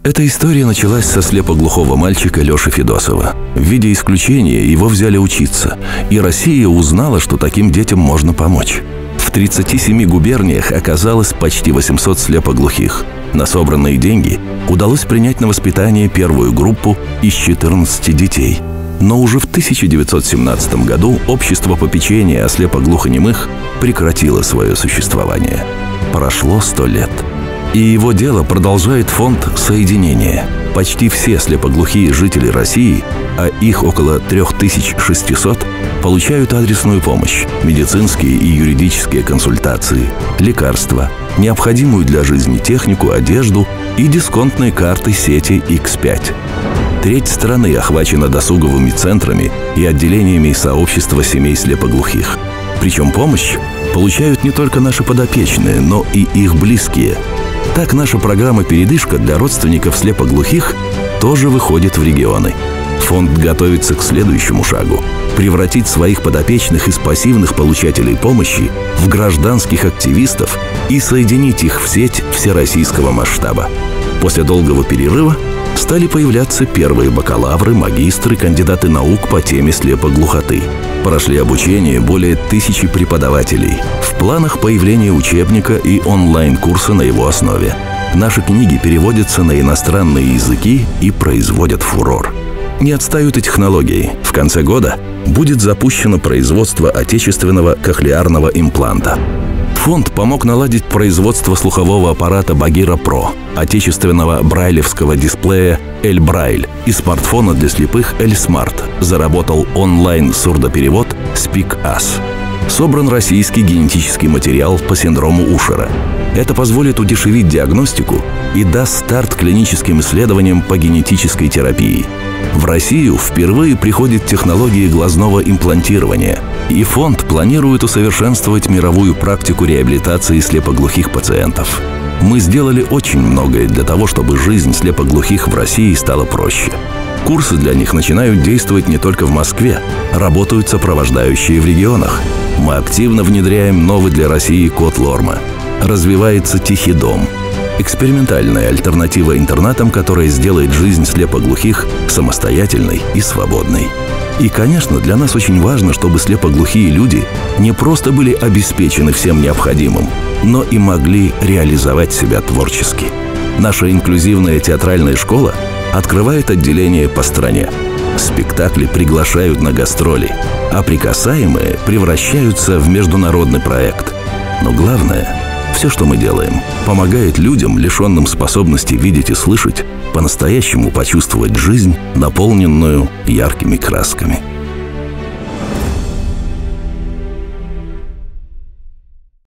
Эта история началась со слепоглухого мальчика Лёши Федосова. В виде исключения его взяли учиться, и Россия узнала, что таким детям можно помочь. В 37 губерниях оказалось почти 800 слепоглухих. На собранные деньги удалось принять на воспитание первую группу из 14 детей. Но уже в 1917 году общество попечения о слепоглухонемых прекратило свое существование. Прошло 100 лет. И его дело продолжает фонд «Соединение». Почти все слепоглухие жители России, а их около 3600, получают адресную помощь, медицинские и юридические консультации, лекарства, необходимую для жизни технику, одежду и дисконтные карты сети X5. Треть страны охвачена досуговыми центрами и отделениями сообщества семей слепоглухих. Причем помощь получают не только наши подопечные, но и их близкие. Так, наша программа «Передышка» для родственников слепоглухих тоже выходит в регионы. Фонд готовится к следующему шагу – превратить своих подопечных из пассивных получателей помощи в гражданских активистов и соединить их в сеть всероссийского масштаба. После долгого перерыва стали появляться первые бакалавры, магистры, кандидаты наук по теме слепоглухоты. Прошли обучение более 1000 преподавателей. В планах появление учебника и онлайн-курса на его основе. Наши книги переводятся на иностранные языки и производят фурор. Не отстают и технологии. В конце года будет запущено производство отечественного кохлеарного импланта. Фонд помог наладить производство слухового аппарата Багира Pro, отечественного брайлевского дисплея Эль Брайль и смартфона для слепых Эль Смарт. Заработал онлайн-сурдоперевод Speak Us. Собран российский генетический материал по синдрому Ушера. Это позволит удешевить диагностику и даст старт клиническим исследованиям по генетической терапии. В Россию впервые приходит технология глазного имплантирования, и фонд планирует усовершенствовать мировую практику реабилитации слепоглухих пациентов. Мы сделали очень многое для того, чтобы жизнь слепоглухих в России стала проще. Курсы для них начинают действовать не только в Москве, работают сопровождающие в регионах. Мы активно внедряем новый для России код Лорма. Развивается «Тихий дом». Экспериментальная альтернатива интернатам, которая сделает жизнь слепоглухих самостоятельной и свободной. И, конечно, для нас очень важно, чтобы слепоглухие люди не просто были обеспечены всем необходимым, но и могли реализовать себя творчески. Наша инклюзивная театральная школа открывает отделения по стране. Спектакли приглашают на гастроли, а прикасаемые превращаются в международный проект. Но главное – все, что мы делаем, помогает людям, лишенным способности видеть и слышать, по-настоящему почувствовать жизнь, наполненную яркими красками.